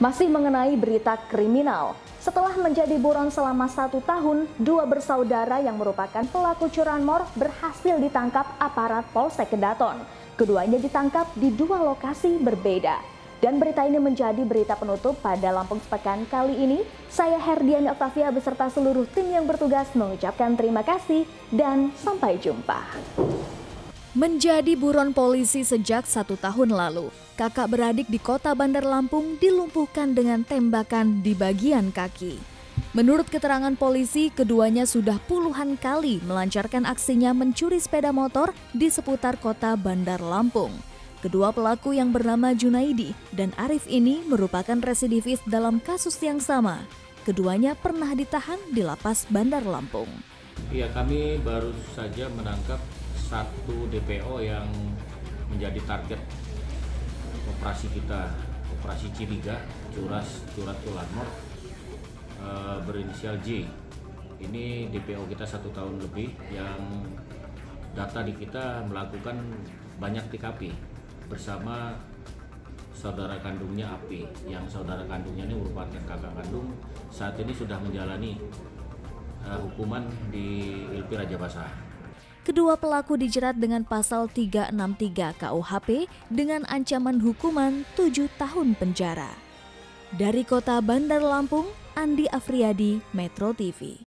Masih mengenai berita kriminal, setelah menjadi buron selama 1 tahun, 2 bersaudara yang merupakan pelaku curanmor berhasil ditangkap aparat Polsek Kedaton. Keduanya ditangkap di 2 lokasi berbeda. Dan berita ini menjadi berita penutup pada Lampung Sepekan kali ini. Saya Herdiani Octavia beserta seluruh tim yang bertugas mengucapkan terima kasih dan sampai jumpa. Menjadi buron polisi sejak 1 tahun lalu, kakak beradik di kota Bandar Lampung dilumpuhkan dengan tembakan di bagian kaki. Menurut keterangan polisi, keduanya sudah puluhan kali melancarkan aksinya mencuri sepeda motor di seputar kota Bandar Lampung. Kedua pelaku yang bernama Junaidi dan Arif ini merupakan residivis dalam kasus yang sama. Keduanya pernah ditahan di lapas Bandar Lampung. Iya, kami baru saja menangkap 1 DPO yang menjadi target operasi kita, operasi Ciriga, curat curanmor berinisial J. Ini DPO kita 1 tahun lebih yang data di kita melakukan banyak TKP bersama saudara kandungnya AP, yang saudara kandungnya ini merupakan kakak kandung, saat ini sudah menjalani hukuman di ILPI Rajabasa. Kedua pelaku dijerat dengan pasal 363 KUHP dengan ancaman hukuman 7 tahun penjara. Dari kota Bandar Lampung, Andi Afriyadi, Metro TV.